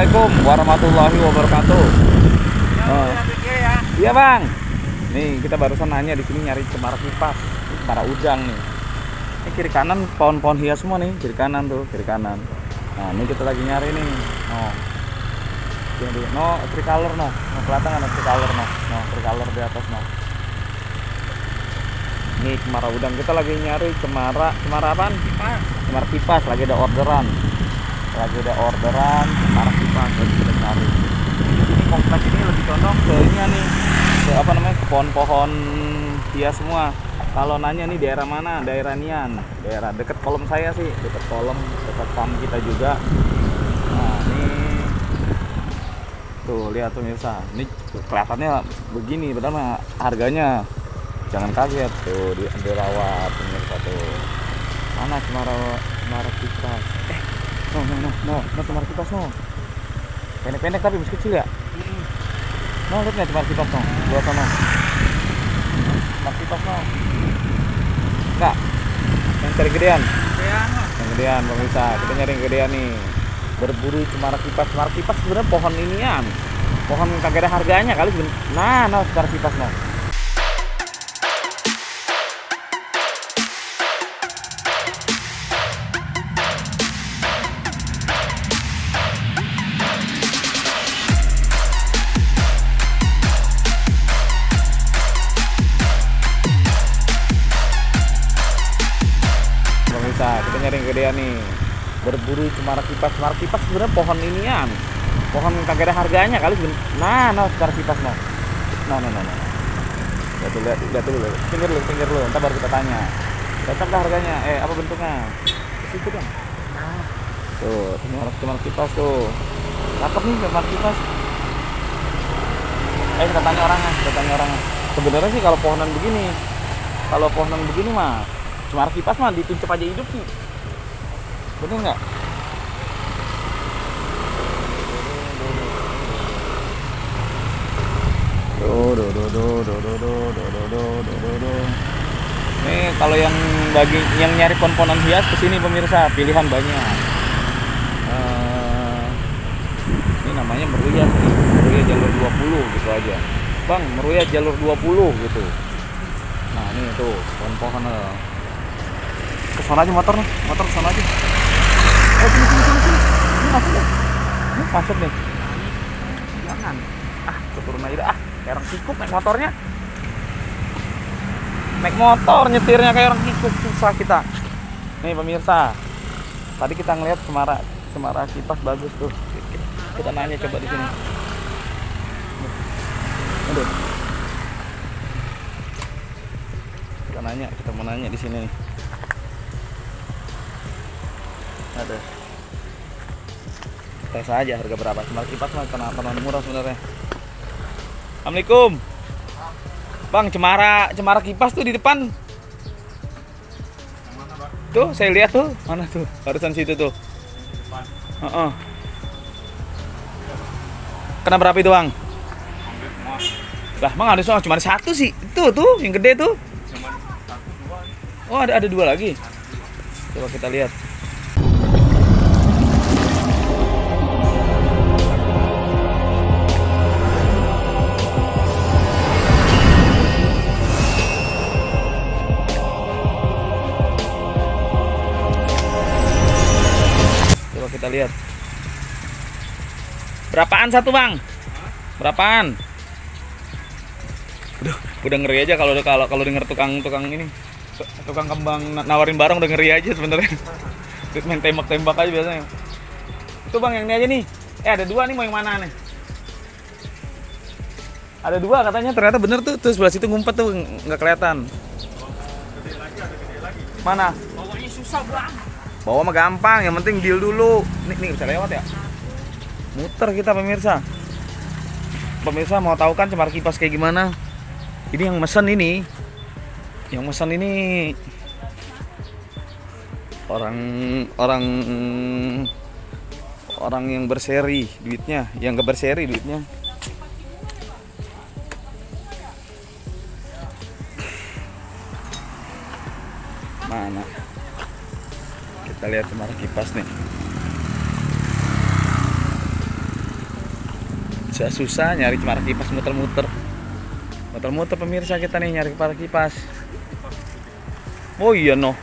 Assalamualaikum warahmatullahi wabarakatuh. Iya bang. Nih kita barusan nanya di sini nyari cemara kipas, cemara udang nih. Ini kiri kanan pohon-pohon hias semua nih, kiri kanan tuh, kiri kanan. Nah ini kita lagi nyari nih. No tricolor no, kelihatan kan tricolor no, tricolor di atas no. Ini cemara udang, kita lagi nyari cemara apaan? Kipas. Cemara kipas, lagi ada orderan. Cemara kipas lagi kita cari. Ini kompleks ini lebih condong ke ini nih, ke apa namanya, ke pohon-pohon hias semua. Kalau nanya nih daerah mana, daerah Nian, daerah deket kolom saya sih, deket kolom, dekat farm kita juga. Nah ini tuh lihat pemirsa, ini kelihatannya begini, padahal harganya jangan kaget tuh, dirawat pemirsa tuh. Mana cemara kipas? No, cemara kipas no. Pendek-pendek tapi masih kecil ya. No, lihat nggak cemara kipas no? Dua sana. Cemara kipas no. Enggak. Yang cari gedean. Yang gedean pemirsa. Kita nyari yang gedean nih. Berburu cemara kipas. Cemara kipas sebenarnya pohon inian. Pohon kagak ada harganya kali. Nah, cemara kipas no. Kita nyari yang gedean nih, berburu cemara kipas sebenarnya pohon inian, pohon kagak ada harganya kali. Nah cemara kipas no. Lihat dulu, pinggir dulu, ntar baru kita tanya cocok gak harganya, apa bentuknya, itu dong. Nah tuh cemara kipas tuh, cakep nih cemara kipas. Kita tanya orangnya. Sebenarnya sih kalau pohonan begini mah cemara kipas mah dituncep aja hidup sih, bener nggak? Nih kalau yang nyari pohon-pohonan hias kesini pemirsa, pilihan banyak. Ini namanya meruya jalur 20 gitu aja bang, meruya jalur 20 gitu. Nah ini tuh pohon-pohon kesana aja, motor kesana aja. Sini. Ini masuk nih. Jangan. Keturun aja kayak orang kikuk naik motornya. Naik motor nyetirnya kayak orang kikuk, susah kita. Nih pemirsa, tadi kita ngeliat cemara kipas bagus tuh. Kita nanya coba di sini. Aduh. Kita mau nanya di sini nih. Ada. Tes aja harga berapa cemara kipas mah, karena murah sebenarnya. Assalamualaikum. Bang, cemara kipas tuh di depan. Tuh, saya lihat tuh. Mana tuh? Barusan situ tuh. Kena berapa itu, Bang? Lah, Bang ada cuma satu sih. Itu tuh yang gede tuh. Oh, ada dua lagi. Coba kita lihat. Kita lihat berapaan satu bang? Berapaan? Udah ngeri aja kalau denger tukang ini, tukang kembang nawarin barang udah ngeri aja sebenarnya. Main tembak-tembak aja biasanya. Itu bang yang ini aja nih. Ada dua nih, mau yang mana nih? Ada dua katanya, ternyata bener tuh sebelah situ ngumpet tuh nggak kelihatan. Gede lagi. Mana? Bawanya susah bang. Bawa mah gampang, yang penting deal dulu. Nih bisa lewat ya? Muter kita pemirsa. Pemirsa mau tahu kan cemara kipas kayak gimana? Ini yang mesen ini. Orang yang berseri duitnya, yang gak berseri duitnya. Mana? Kita lihat cemara kipas nih. Susah nyari cemara kipas, muter-muter pemirsa, kita nih nyari cemara kipas. Oh iya noh.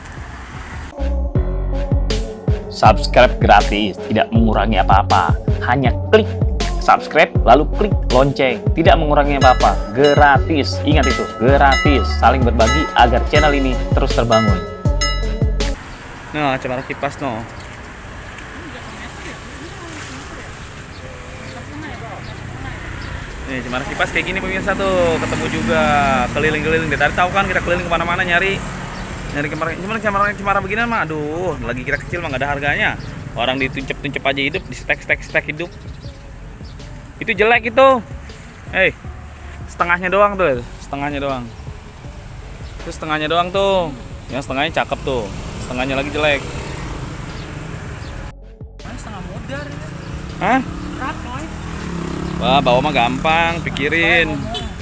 Subscribe gratis, tidak mengurangi apa-apa. Hanya klik subscribe, lalu klik lonceng. Tidak mengurangi apa-apa, gratis. Ingat itu, gratis. Saling berbagi agar channel ini terus terbangun. Nah, cemara kipas noh. Nih, cemara kipas kayak gini pemirsa tuh, ketemu juga keliling-keliling. Dari tahu kan kita keliling kemana-mana nyari cemara beginian mah, aduh, lagi kita kecil mah nggak ada harganya. Orang dituncep-tuncep aja hidup, di stek hidup. Itu jelek itu. Setengahnya doang tuh, Terus setengahnya doang tuh. Yang setengahnya cakep tuh, setengahnya lagi jelek. Setengah modar ya. Hah? Berat, coy. Wah, bawa mah gampang, pikirin.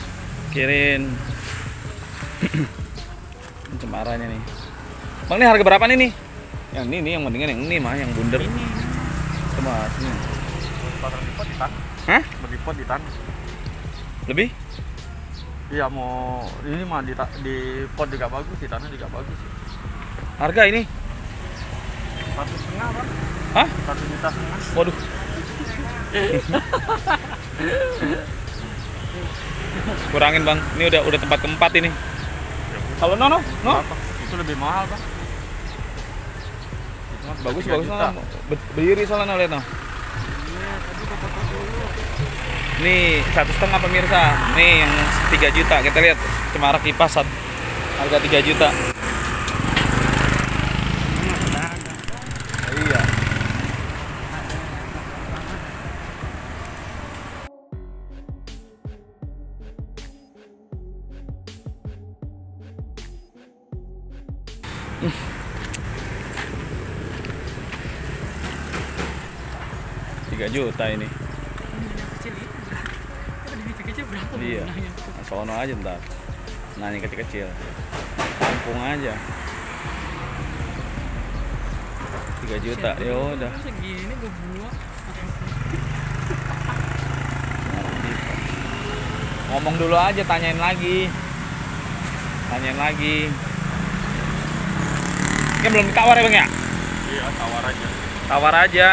Cemaranya nih. Bang, ini harga berapa nih? Yang ini nih, yang mendingan yang ini mah, yang bundar. Ini. Coba sini. Di pot di tanah. Hah? Bagi pot di tanah. Lebih? Iya, mau ini mah di pot juga bagus, di tanah juga bagus. Harga ini? 1,5, Bang. Hah? 1,5 juta. Waduh. Kurangin Bang, ini udah tempat keempat ini. Kalau no. Berapa? Itu lebih mahal, Bang. Bagus 3 juta. no. Berdiri soalnya lihat no. Nih 1,5 pemirsa. Nih yang 3 juta. Kita lihat cemara kipas harga 3 juta. Iya. Juta ini. Kecil berapa? Iya. Sono aja ntar. Nanya kecil-kecil. Kampung aja. 3 juta. Ya udah. Segini gue buang. Ngomong dulu aja, tanyain lagi. Ini belum ditawar ya Bang ya? Iya, tawar aja. Tawar aja.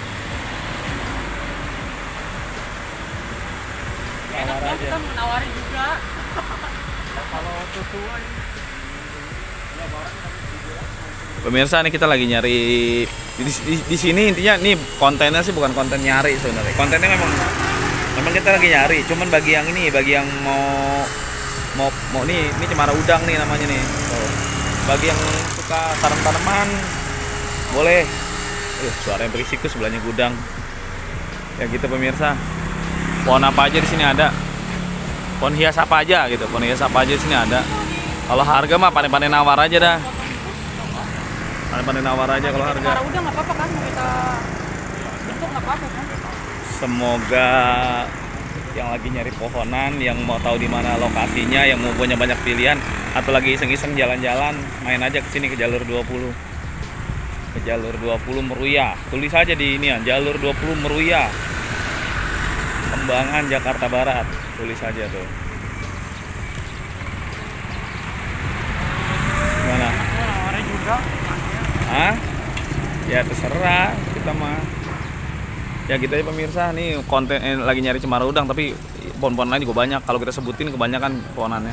Kita menawarin juga. Kalau sesuai. Pemirsa, nih kita lagi nyari di sini. Intinya nih kontennya sih bukan konten nyari sebenarnya. Kontennya memang kita lagi nyari. Cuman bagi yang mau nih, ini cemara udang nih namanya nih. Tuh. Bagi yang suka tanam-tanaman boleh. Suaranya berisik tuh, sebelahnya gudang. Ya gitu pemirsa. Pohon apa aja di sini ada. Pohon hias apa aja gitu. Pohon hias apa aja di sini ada. Kalau harga mah pandai-pandai nawar aja dah. Pandai-pandai nawar aja kalau harga. Cemara udah nggak apa-apa kan, mau kita bentuk nggak apa-apa kan. Semoga yang lagi nyari pohonan, yang mau tahu di mana lokasinya, yang mau punya banyak pilihan, atau lagi iseng-iseng jalan-jalan, main aja ke sini ke jalur 20. Ke jalur 20 Meruya. Tulis aja di ini ya, jalur 20 Meruya. Kembangan Jakarta Barat. Tulis aja tuh. Gimana? Nawarin juga. Hah? Ya terserah kita mah. Ya gitu aja pemirsa, nih konten lagi nyari cemara udang, tapi pohon-pohon lain juga banyak. Kalau kita sebutin kebanyakan pohonannya.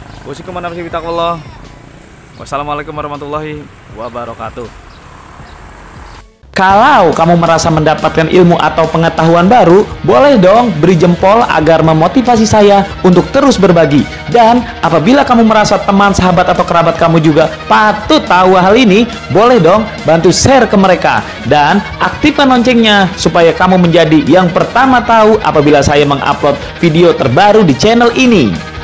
Wassalamualaikum warahmatullahi wabarakatuh. Kalau kamu merasa mendapatkan ilmu atau pengetahuan baru, boleh dong beri jempol agar memotivasi saya untuk terus berbagi. Dan apabila kamu merasa teman, sahabat, atau kerabat kamu juga patut tahu hal ini, boleh dong bantu share ke mereka. Dan aktifkan loncengnya supaya kamu menjadi yang pertama tahu apabila saya mengupload video terbaru di channel ini.